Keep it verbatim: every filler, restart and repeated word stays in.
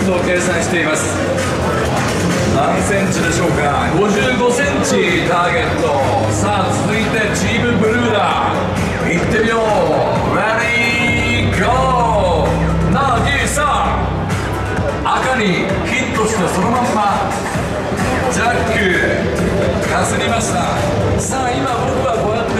トを計算しています。何センチでしょうか。ごじゅうごセンチターゲット。さあ続いてチームブルーだ。いってみよう。レディーゴー。なぎさ赤にヒットしてそのまんまジャックかすりました。さあ今僕はこうやって